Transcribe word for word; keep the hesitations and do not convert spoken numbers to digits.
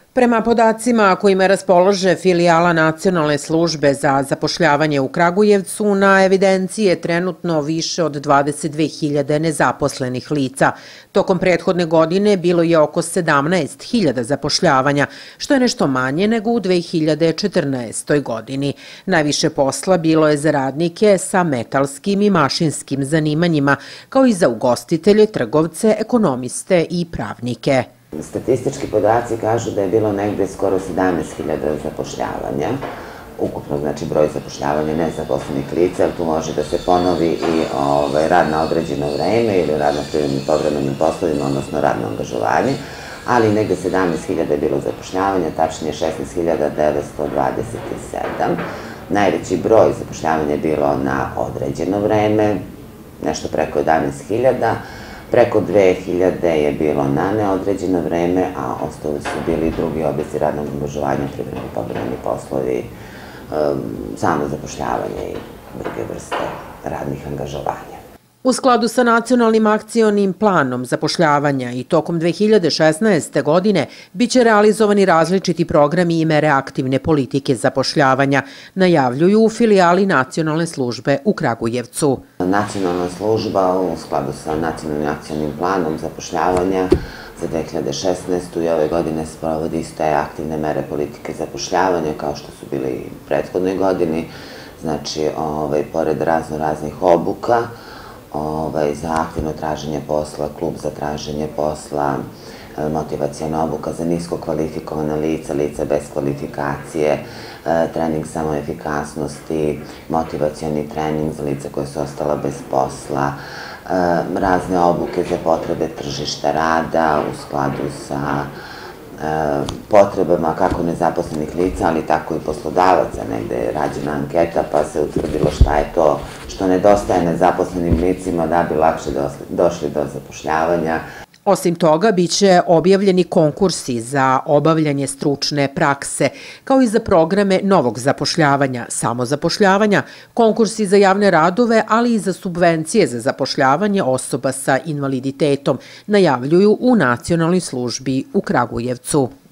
Prema podacima kojima raspolaže filijala Nacionalne službe za zapošljavanje u Kragujevcu, na evidenciji je trenutno više od dvadeset dve hiljade nezaposlenih lica. Tokom prethodne godine bilo je oko sedamnaest hiljada zapošljavanja, što je nešto manje nego u dve hiljade četrnaestoj. godini. Najviše posla bilo je za radnike sa metalskim i mašinskim zanimanjima, kao i za ugostitelje, trgovce, ekonomiste i pravnike. Statistički podaci kažu da je bilo negde skoro sedamnaest hiljada zapošljavanja, ukupno znači broj zapošljavanja nezaposlenih lica, jer tu može da se ponovi i rad na određeno vreme ili rad na privrednim povremenim poslovima, odnosno radno angažovanje, ali negde sedamnaest hiljada je bilo zapošljavanja, tačnije šesnaest hiljada devetsto dvadeset sedam. Najveći broj zapošljavanja je bilo na određeno vreme, nešto preko jedanaest hiljada, preko dve hiljade je bilo na neodređeno vreme, a ostali su bili drugi oblici radnog angažovanja, privredni povremeni poslovi, samo zapošljavanje i druge vrste radnih angažovanja. U skladu sa nacionalnim akcionim planom zapošljavanja i tokom dve hiljade šesnaeste. godine biće realizovani različiti programi i mere aktivne politike zapošljavanja, najavljuju u filijali Nacionalne službe u Kragujevcu. Nacionalna služba u skladu sa nacionalnim akcionim planom zapošljavanja za dve hiljade šesnaestu. i ove godine sprovodi isto je aktivne mere politike zapošljavanja kao što su bili i u prethodnoj godini, znači pored razno raznih obuka, za aktivno traženje posla, klub za traženje posla, motivacijona obuka za nisko kvalifikovana lica, lica bez kvalifikacije, trening samoefikasnosti, motivacioni trening za lica koje su ostala bez posla, razne obuke za potrebe tržišta rada u skladu sa potrebama kako nezaposlenih lica, ali tako i poslodavaca. Negde je rađena anketa pa se utvrdilo šta je to što nedostaje nezaposlenim licima da bi lakše došli do zapošljavanja. Osim toga, biće objavljeni konkursi za obavljanje stručne prakse, kao i za programe novog zapošljavanja, samozapošljavanja, konkursi za javne radove, ali i za subvencije za zapošljavanje osoba sa invaliditetom, najavljuju u Nacionalnoj službi u Kragujevcu.